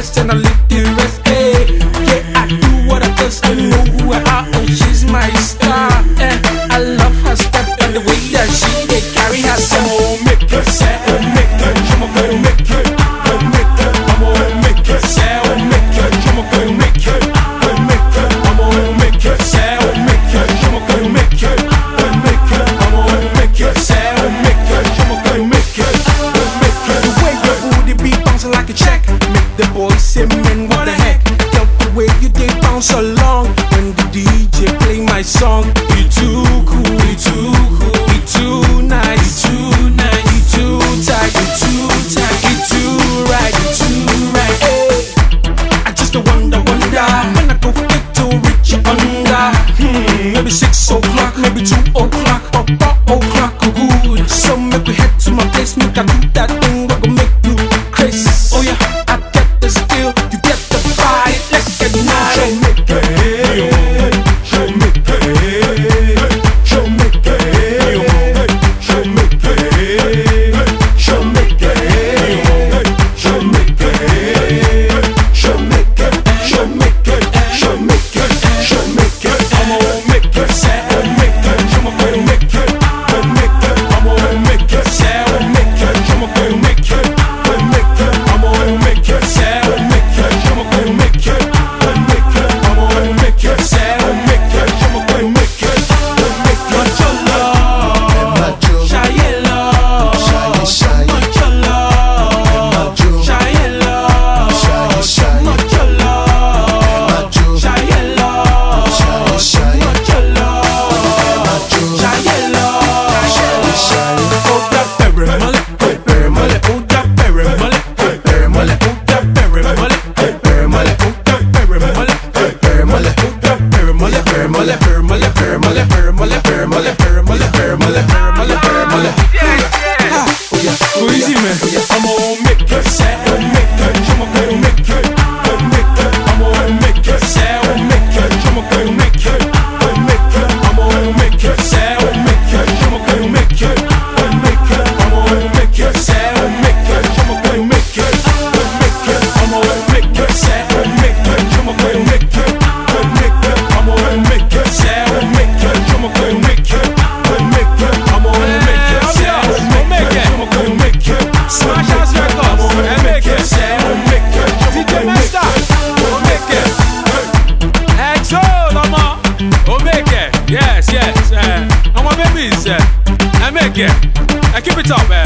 best and I live the rest. Hey, yeah, I do what I best. I know who I am and she's my star. And I love her step and the way that she carry herself. Oh, make her say, oh, make her, come on, girl, make her, oh, make her, come on, make her say, oh, make her, come on, girl, make her, oh, make her, come on, make her say, oh, make her, come on, girl, make her, oh, make her, come on, make her say, oh, make her, come on, girl, make her, oh, make her. The way your booty be bouncing like a check, make the boys say, man, what the heck? Girl, the way you did bounce along when the DJ play my song. You too cool, you too cool, you too nice, you too nice, you too tight, you too tight, you too right, you too right. Hey, I just wonder when I go fit to reach you under. Maybe 6 o'clock, maybe 2 o'clock, or 4 o'clock, good. So make we head to my place, make I do that thing that gon' make you crazy. Oh yeah, I get the skill, you get the vibe. Let's get nice. Show me good, show me good, show me good, show me good, show me good, show me good, show me good, show me good, show me good, show me good. I'm gonna make it say, oh make it, come on, girl, make it, oh make it. I'm gonna make it say, oh make it, come on, girl, make it, oh make it. I'm gonna make it say, oh make it, come on, girl, make it, oh make it. I'm gonna make it say, oh make it, come on, girl, make it, oh make it. Mucho love, shy love, mucho love, shy love, mucho love, shy love, mucho love, shy love. Oh that berry mullet, oh berry mullet, oh that berry mullet, oh berry mullet, oh that berry mullet, oh berry mullet, oh that berry mullet, oh berry mullet, oh that berry mullet, berry mullet, berry mullet, berry mullet, berry mullet, berry mullet, berry mullet, berry mullet, berry mullet, berry mullet. Oh yeah, go easy man. I'm gonna make her say, oh make her, come on girl, make her, oh make her. I'm gonna make her say, oh make her, come on girl, make her, oh make her. I'm gonna make her say, oh make her, come on girl, make her, oh make her. I'm gonna make her say, oh make her, come on girl, make her, oh make her. I'm gonna make her say, oh make her, come on girl, make her, oh make her. I'm gonna make her say, oh make her, come on girl, make her, oh make her. I'm gonna make her say, oh make her, come on girl, make her. Smash House Records, and make it say, oh make her, DJ Master, oh make it. Exo, Lama, oh make it. Yes, yes. I'm a baby, I make it. I keep it up,